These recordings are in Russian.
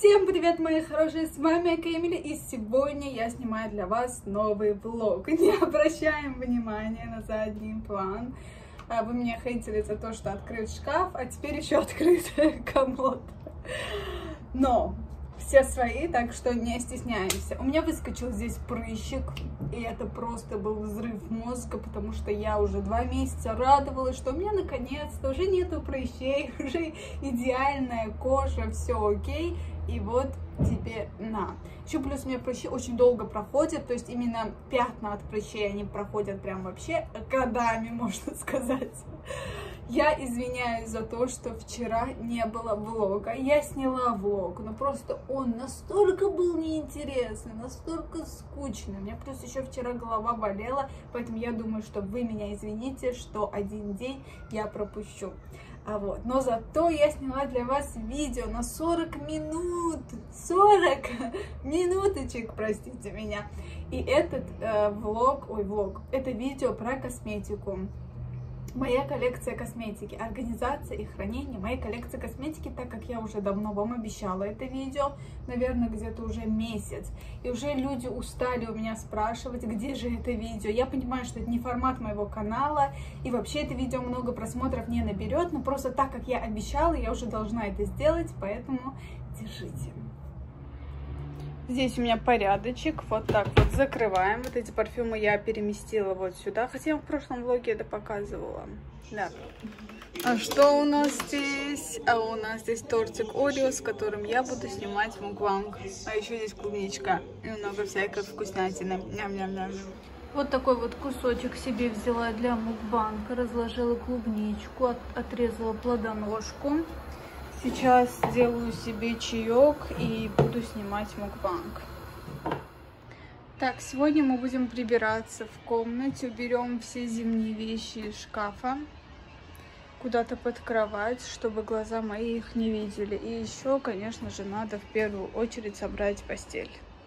Всем привет, мои хорошие, с вами Эмили, и сегодня я снимаю для вас новый влог. Не обращаем внимания на задний план. Вы меня хейтили за то, что открыт шкаф, а теперь еще открыт комод. Но все свои, так что не стесняемся. У меня выскочил здесь прыщик, и это просто был взрыв мозга, потому что я уже 2 месяца радовалась, что у меня наконец-то уже нету прыщей, уже идеальная кожа, все окей. И вот тебе на. Еще плюс у меня прыщи очень долго проходят, то есть именно пятна от прыщей, они проходят прям вообще годами, можно сказать. Я извиняюсь за то, что вчера не было влога. Я сняла влог, но просто он настолько был неинтересный, настолько скучный. У меня плюс еще вчера голова болела, поэтому я думаю, что вы меня извините, что один день я пропущу. Но зато я сняла для вас видео на 40 минут, 40 минуточек, простите меня. И этот это видео про косметику. Моя коллекция косметики, организация и хранение моей коллекции косметики, так как я уже давно вам обещала это видео, наверное, где-то уже месяц. И уже люди устали у меня спрашивать, где же это видео. Я понимаю, что это не формат моего канала, и вообще это видео много просмотров не наберет, но просто так как я обещала, я уже должна это сделать, поэтому держите. Здесь у меня порядочек, вот так вот закрываем. Вот эти парфюмы я переместила вот сюда, хотя я в прошлом влоге это показывала. Да. А что у нас здесь? А у нас здесь тортик Орео, с которым я буду снимать мукбанг. А еще здесь клубничка и много всякой вкуснятины. Ням-ням-ням. Вот такой вот кусочек себе взяла для мукбанга, разложила клубничку, отрезала плодоножку. Сейчас сделаю себе чаек и буду снимать мукбанг. Так, сегодня мы будем прибираться в комнате, уберем все зимние вещи из шкафа куда-то под кровать, чтобы глаза мои их не видели. И еще, конечно же, надо в первую очередь собрать постель.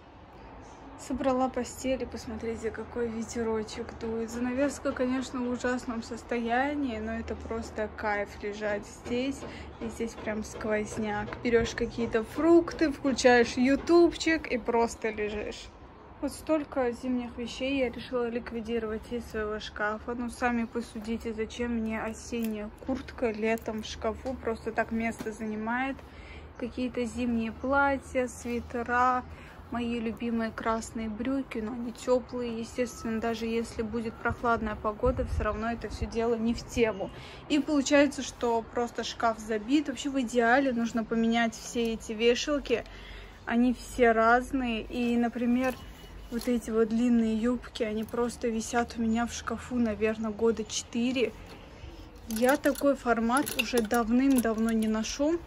Собрала постель, и посмотрите, какой ветерочек дует. Занавеска, конечно, в ужасном состоянии, но это просто кайф лежать здесь. И здесь прям сквозняк. Берешь какие-то фрукты, включаешь ютубчик и просто лежишь. Вот столько зимних вещей я решила ликвидировать из своего шкафа. Ну, сами посудите, зачем мне осенняя куртка летом в шкафу. Просто так место занимает. Какие-то зимние платья, свитера. Мои любимые красные брюки, но они теплые, естественно, даже если будет прохладная погода, все равно это все дело не в тему. И получается, что просто шкаф забит. Вообще в идеале нужно поменять все эти вешалки, они все разные. И, например, вот эти вот длинные юбки, они просто висят у меня в шкафу, наверное, года 4. Я такой формат уже давным-давно не ношу.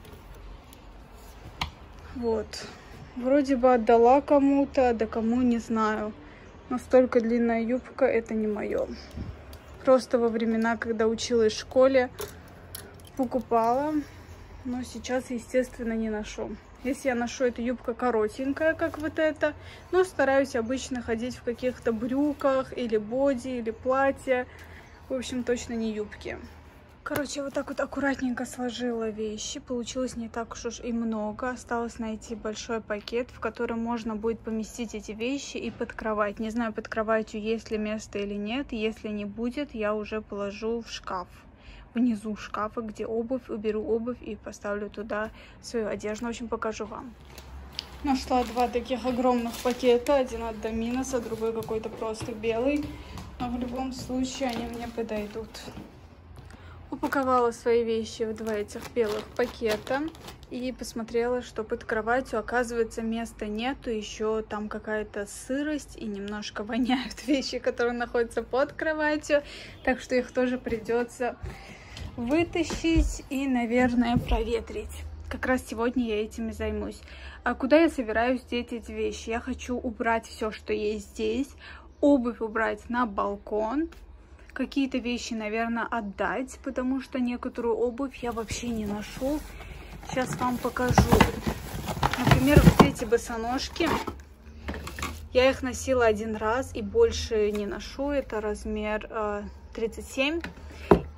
Вот. Вроде бы отдала кому-то, да кому не знаю. Настолько длинная юбка, это не мое. Просто во времена, когда училась в школе, покупала, но сейчас, естественно, не ношу. Если я ношу, эта юбка коротенькая, как вот эта, но стараюсь обычно ходить в каких-то брюках или боди, или платье. В общем, точно не юбки. Короче, вот так вот аккуратненько сложила вещи. Получилось не так уж и много. Осталось найти большой пакет, в котором можно будет поместить эти вещи и под кровать. Не знаю, под кроватью есть ли место или нет. Если не будет, я уже положу в шкаф. Внизу шкафа, где обувь. Уберу обувь и поставлю туда свою одежду. В общем, покажу вам. Нашла 2 таких огромных пакета. Один от Доминуса, другой какой-то просто белый. Но в любом случае они мне подойдут. Упаковала свои вещи в 2 этих белых пакета и посмотрела, что под кроватью, оказывается, места нету, еще там какая-то сырость и немножко воняют вещи, которые находятся под кроватью, так что их тоже придется вытащить и, наверное, проветрить. Как раз сегодня я этим и займусь. А куда я собираюсь деть эти вещи? Я хочу убрать все, что есть здесь, обувь убрать на балкон. Какие-то вещи, наверное, отдать, потому что некоторую обувь я вообще не ношу. Сейчас вам покажу. Например, вот эти босоножки. Я их носила 1 раз и больше не ношу. Это размер 37.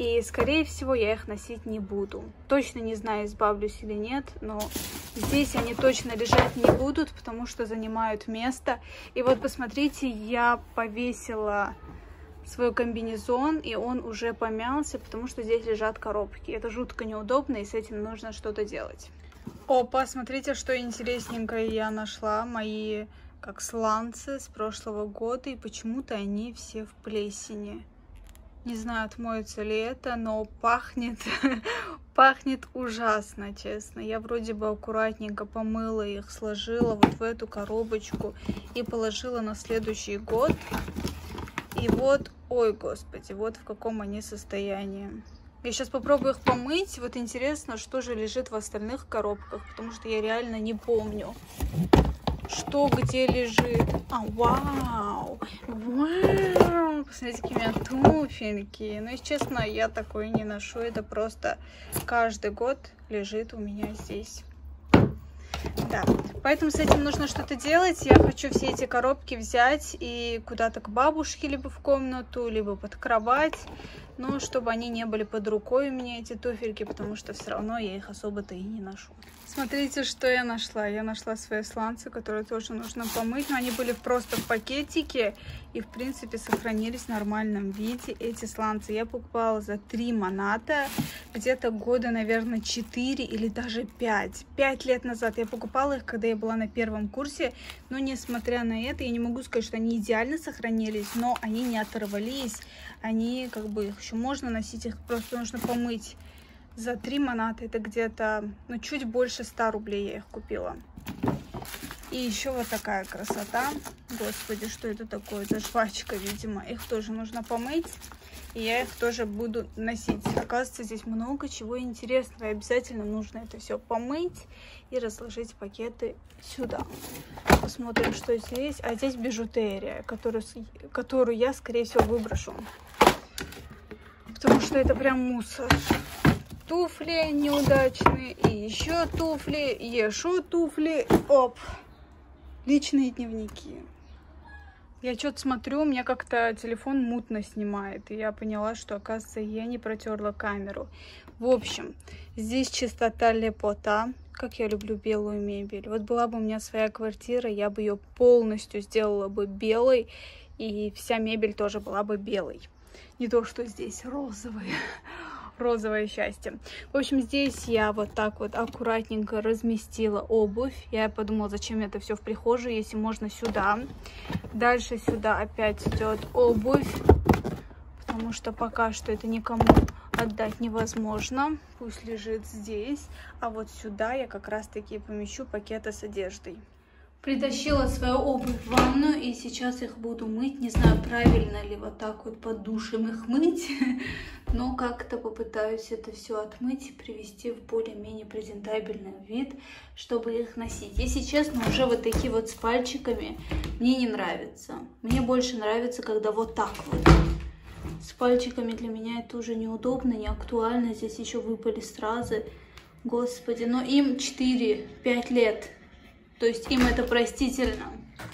И, скорее всего, я их носить не буду. Точно не знаю, избавлюсь или нет, но здесь они точно лежать не будут, потому что занимают место. И вот посмотрите, я повесила свой комбинезон, и он уже помялся, потому что здесь лежат коробки. Это жутко неудобно, и с этим нужно что-то делать. Опа, смотрите, что интересненькое я нашла. Мои, как сланцы с прошлого года, и почему-то они все в плесени. Не знаю, отмоется ли это, но пахнет, пахнет ужасно, честно. Я вроде бы аккуратненько помыла их, сложила вот в эту коробочку и положила на следующий год. И вот, ой, господи, вот в каком они состоянии. Я сейчас попробую их помыть. Вот интересно, что же лежит в остальных коробках, потому что я реально не помню, что где лежит. А, вау! Вау! Посмотрите, какие у меня туфельки. Ну, если честно, я такое не ношу. Это просто каждый год лежит у меня здесь. Да, поэтому с этим нужно что-то делать. Я хочу все эти коробки взять и куда-то к бабушке, либо в комнату, либо под кровать. Но чтобы они не были под рукой у меня, эти туфельки, потому что все равно я их особо-то и не ношу. Смотрите, что я нашла. Я нашла свои сланцы, которые тоже нужно помыть. Но они были просто в пакетике и, в принципе, сохранились в нормальном виде. Эти сланцы я покупала за 3 маната. Где-то года, наверное, 4 или даже 5. 5 лет назад я покупала их, когда я была на первом курсе. Но, несмотря на это, я не могу сказать, что они идеально сохранились, но они не оторвались. Они, как бы, их еще можно носить, их просто нужно помыть. За 3 маната, это где-то, ну, чуть больше 100 рублей я их купила. И еще вот такая красота. Господи, что это такое? Это жвачка, видимо. Их тоже нужно помыть. И я их тоже буду носить. Оказывается, здесь много чего интересного. И обязательно нужно это все помыть и разложить пакеты сюда. Посмотрим, что здесь. А здесь бижутерия, которую я, скорее всего, выброшу. Потому что это прям мусор. Туфли неудачные, и еще туфли, и еще туфли. Оп! Личные дневники. Я что-то смотрю, у меня как-то телефон мутно снимает. И я поняла, что, оказывается, я не протерла камеру. В общем, здесь чистота, лепота. Как я люблю белую мебель. Вот была бы у меня своя квартира, я бы ее полностью сделала бы белой. И вся мебель тоже была бы белой. Не то, что здесь розовые. Розовое счастье. В общем, здесь я вот так вот аккуратненько разместила обувь. Я подумала, зачем это все в прихожей, если можно сюда. Дальше сюда опять идет обувь, потому что пока что это никому отдать невозможно. Пусть лежит здесь. А вот сюда я как раз таки помещу пакеты с одеждой. Притащила свою обувь в ванну, и сейчас их буду мыть. Не знаю, правильно ли вот так вот под душем их мыть, но как-то попытаюсь это все отмыть и привести в более-менее презентабельный вид, чтобы их носить. Если честно, уже вот такие вот с пальчиками мне не нравится. Мне больше нравится, когда вот так вот. С пальчиками для меня это уже неудобно, не актуально. Здесь еще выпали стразы. Господи, но им 4-5 лет. То есть им это простительно.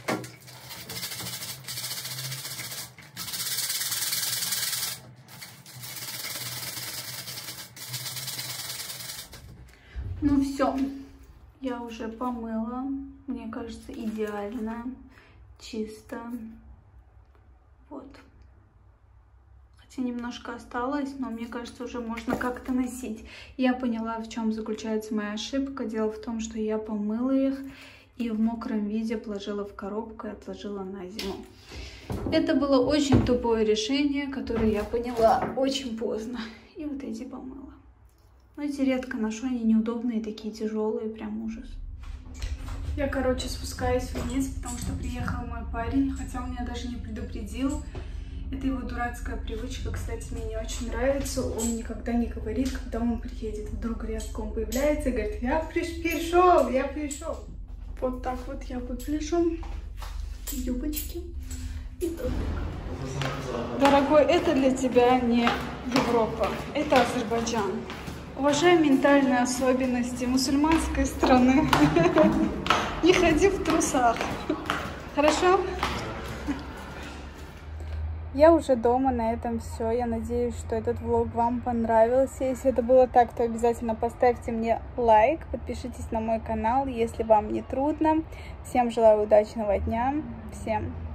Ну все, я уже помыла. Мне кажется, идеально, чисто. Вот. Хотя немножко осталось, но мне кажется, уже можно как-то носить. Я поняла, в чем заключается моя ошибка. Дело в том, что я помыла их и в мокром виде положила в коробку и отложила на зиму. Это было очень тупое решение, которое я поняла очень поздно. И вот эти помыла. Но эти редко ношу, они неудобные, такие тяжелые, прям ужас. Я, короче, спускаюсь вниз, потому что приехал мой парень, хотя он меня даже не предупредил. Это его дурацкая привычка, кстати, мне не очень нравится. Он никогда не говорит, когда он приедет. Вдруг резко он появляется и говорит: я пришел, я пришел. Вот так вот я выгляжу. Юбочки и топик. Дорогой, это для тебя не Европа, это Азербайджан. Уважай ментальные особенности мусульманской страны. Не ходи в трусах. Хорошо? Я уже дома, на этом все. Я надеюсь, что этот влог вам понравился. Если это было так, то обязательно поставьте мне лайк, подпишитесь на мой канал, если вам не трудно. Всем желаю удачного дня. Всем